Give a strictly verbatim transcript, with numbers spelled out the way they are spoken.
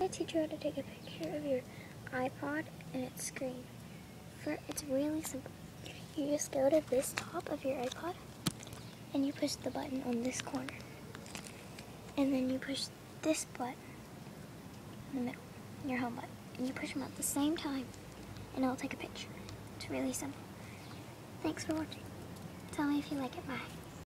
teach you how to take a picture of your iPod and its screen. For it's really simple. You just go to this top of your iPod and you push the button on this corner. And then you push this button in the middle, your home button. And you push them at the same time and it'll take a picture. It's really simple. Thanks for watching. Tell me if you like it. Bye.